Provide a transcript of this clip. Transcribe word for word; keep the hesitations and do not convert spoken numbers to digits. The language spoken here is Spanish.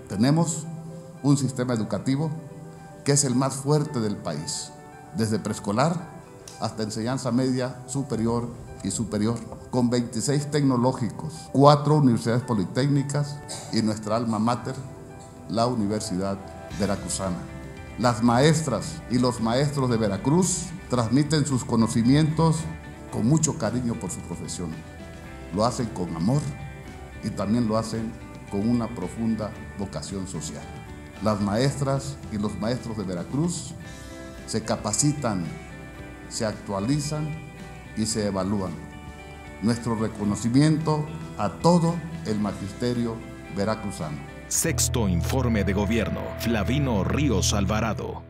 Tenemos un sistema educativo que es el más fuerte del país, desde preescolar hasta enseñanza media, superior y superior, con veintiséis tecnológicos, cuatro universidades politécnicas y nuestra alma mater, la Universidad Veracruzana. Las maestras y los maestros de Veracruz transmiten sus conocimientos con mucho cariño por su profesión. Lo hacen con amor y también lo hacen con una profunda vocación social. Las maestras y los maestros de Veracruz se capacitan, se actualizan y se evalúan. Nuestro reconocimiento a todo el magisterio veracruzano. Sexto Informe de Gobierno. Flavino Ríos Alvarado.